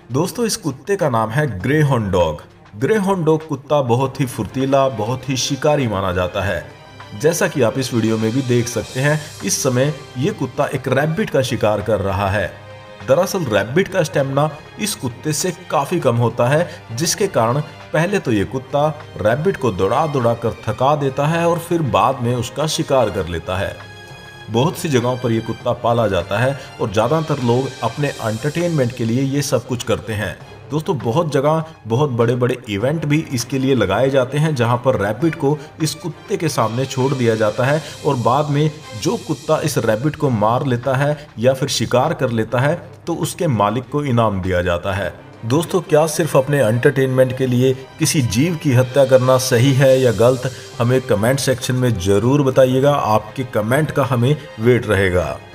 दोस्तों इस कुत्ते का नाम है greyhound dog. Greyhound dog कुत्ता बहुत ही फुर्तीला, बहुत ही शिकारी माना जाता है। जैसा कि आप इस वीडियो में भी देख सकते हैं, इस समय ये कुत्ता एक रैबिट का शिकार कर रहा है। दरअसल रैबिट का स्टेमिना इस कुत्ते से काफी कम होता है, जिसके कारण पहले तो ये कुत्ता रैबिट को दौड़ा दौड़ा कर थका देता है और फिर बाद में उसका शिकार कर लेता है। बहुत सी जगहों पर यह कुत्ता पाला जाता है और ज़्यादातर लोग अपने एंटरटेनमेंट के लिए ये सब कुछ करते हैं। दोस्तों बहुत जगह बहुत बड़े बड़े इवेंट भी इसके लिए लगाए जाते हैं, जहां पर रैबिट को इस कुत्ते के सामने छोड़ दिया जाता है और बाद में जो कुत्ता इस रैबिट को मार लेता है या फिर शिकार कर लेता है तो उसके मालिक को इनाम दिया जाता है। दोस्तों क्या सिर्फ अपने एंटरटेनमेंट के लिए किसी जीव की हत्या करना सही है या गलत, हमें कमेंट सेक्शन में ज़रूर बताइएगा। आपके कमेंट का हमें वेट रहेगा।